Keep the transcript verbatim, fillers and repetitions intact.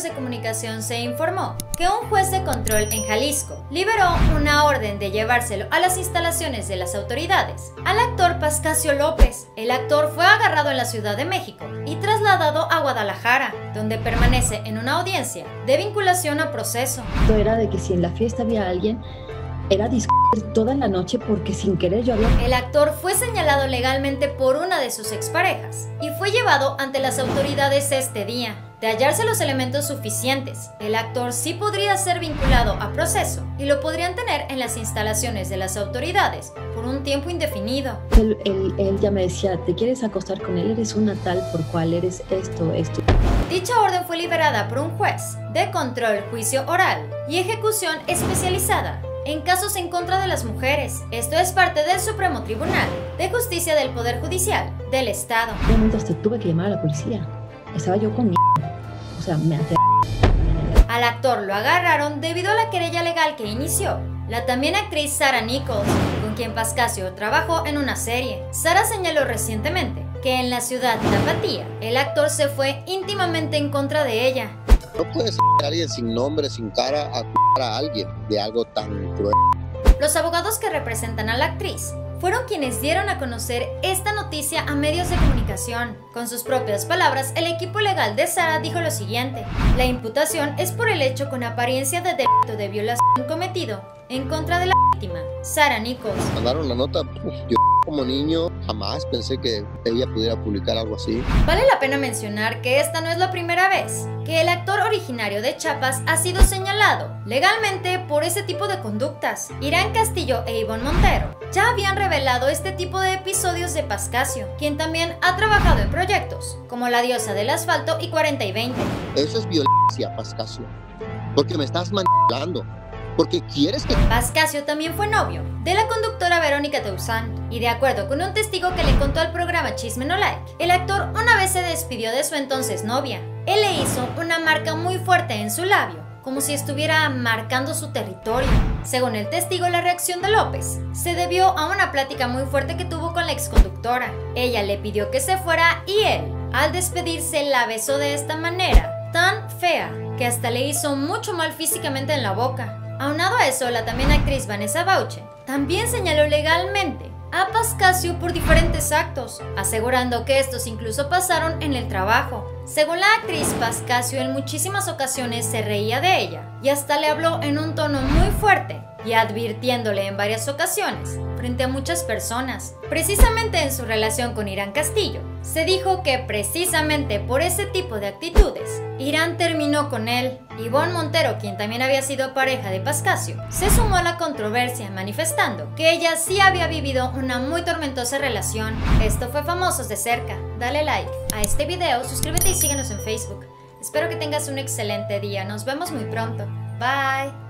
de comunicación se informó que un juez de control en Jalisco liberó una orden de llevárselo a las instalaciones de las autoridades al actor Pascasio López. El actor fue agarrado en la Ciudad de México y trasladado a Guadalajara, donde permanece en una audiencia de vinculación a proceso. Era de que si en la fiesta había alguien, era discutir toda la noche porque sin querer yo había... El actor fue señalado legalmente por una de sus exparejas y fue llevado ante las autoridades este día. De hallarse los elementos suficientes, el actor sí podría ser vinculado a proceso y lo podrían tener en las instalaciones de las autoridades por un tiempo indefinido. Él, él, él ya me decía, ¿te quieres acostar con él? Eres una tal por cual eres esto, esto. Dicha orden fue liberada por un juez de control, juicio oral y ejecución especializada en casos en contra de las mujeres. Esto es parte del Supremo Tribunal de Justicia del Poder Judicial del Estado. En un momento hasta tuve que llamar a la policía. Estaba yo con mi... O sea, me hace... Al actor lo agarraron debido a la querella legal que inició la también actriz Sara Nichols, con quien Pascasio trabajó en una serie. Sara señaló recientemente que en la ciudad Tapatía, el actor se fue íntimamente en contra de ella. No puedes ser alguien sin nombre, sin cara, a a alguien de algo tan cruel. Los abogados que representan a la actriz fueron quienes dieron a conocer esta noticia a medios de comunicación. Con sus propias palabras, el equipo legal de Sara dijo lo siguiente: la imputación es por el hecho con apariencia de delito de violación cometido en contra de la víctima, Sara Nichols. Mandaron la nota, uf, yo como niño jamás pensé que ella pudiera publicar algo así. Vale la pena mencionar que esta no es la primera vez que el actor originario de Chiapas ha sido señalado legalmente por ese tipo de conductas. Irán Castillo e Ivonne Montero ya habían revelado este tipo de episodios de Pascasio, quien también ha trabajado en proyectos como La Diosa del Asfalto y cuarenta y veinte. Eso es violencia, Pascasio, porque me estás manipulando. Porque quieres que... Pascasio también fue novio de la conductora Verónica Toussaint, y de acuerdo con un testigo que le contó al programa Chisme No Like, el actor una vez se despidió de su entonces novia. Él le hizo una marca muy fuerte en su labio, como si estuviera marcando su territorio. Según el testigo, la reacción de López se debió a una plática muy fuerte que tuvo con la exconductora. Ella le pidió que se fuera y él, al despedirse, la besó de esta manera tan fea que hasta le hizo mucho mal físicamente en la boca. Aunado a eso, la también actriz Vanessa Bauche también señaló legalmente a Pascasio por diferentes actos, asegurando que estos incluso pasaron en el trabajo. Según la actriz, Pascasio en muchísimas ocasiones se reía de ella y hasta le habló en un tono muy fuerte y advirtiéndole en varias ocasiones frente a muchas personas. Precisamente en su relación con Irán Castillo, se dijo que precisamente por ese tipo de actitudes, Irán terminó con él. Ivonne Montero, quien también había sido pareja de Pascasio, se sumó a la controversia manifestando que ella sí había vivido una muy tormentosa relación. Esto fue Famosos de Cerca. Dale like a este video, suscríbete y síguenos en Facebook. Espero que tengas un excelente día. Nos vemos muy pronto. Bye.